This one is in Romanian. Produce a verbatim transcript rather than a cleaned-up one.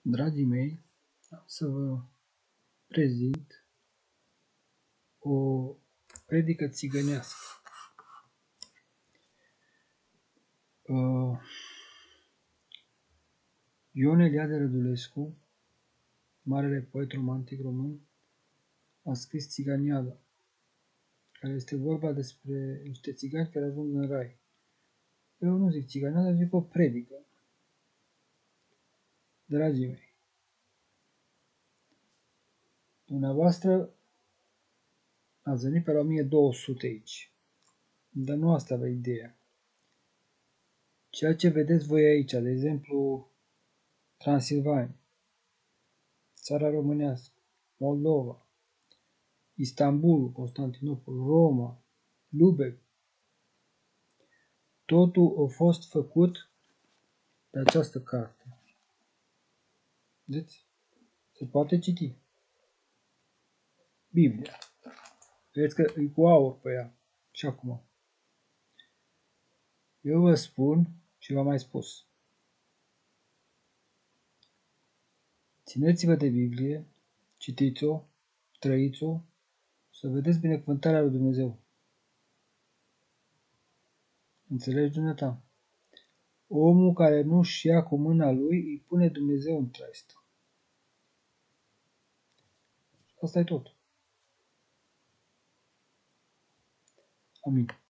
Dragii mei, am să vă prezint o predică țigănească. Ion Eliade Rădulescu, marele poet romantic român, a scris Țiganiada, care este vorba despre niște țigani care ajung în rai. Eu nu zic țiganiada, zic o predică. Dragii mei, dumneavoastră ați venit pe la o mie două sute aici, dar nu asta avea ideea. Ceea ce vedeți voi aici, de exemplu, Transilvania, Țara Românească, Moldova, Istanbul, Constantinopol, Roma, Lubeck, totul a fost făcut de această carte. Vedeți? Se poate citi. Biblia. Vedeți că e cu aur pe ea. Și acum. Eu vă spun și v-am mai spus. Țineți-vă de Biblie, citiți-o, trăiți-o, să vedeți binecuvântarea lui Dumnezeu. Înțelegi, dumneata? Omul care nu-și ia cu mâna lui, îi pune Dumnezeu în traistă. Asta e tot. Amin.